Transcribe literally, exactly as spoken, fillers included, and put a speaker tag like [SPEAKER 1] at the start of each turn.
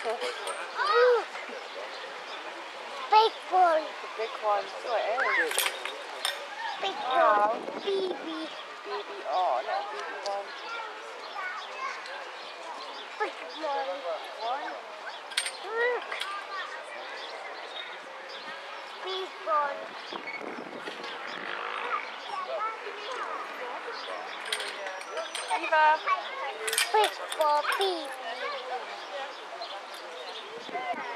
[SPEAKER 1] Big one.
[SPEAKER 2] The big one. So it is.
[SPEAKER 1] Big
[SPEAKER 2] Wow.
[SPEAKER 1] one. Baby.
[SPEAKER 2] Baby. Oh, not a baby one.
[SPEAKER 1] Big one.
[SPEAKER 2] One.
[SPEAKER 1] Look. Big one.
[SPEAKER 2] Eva.
[SPEAKER 1] Big one. Baby.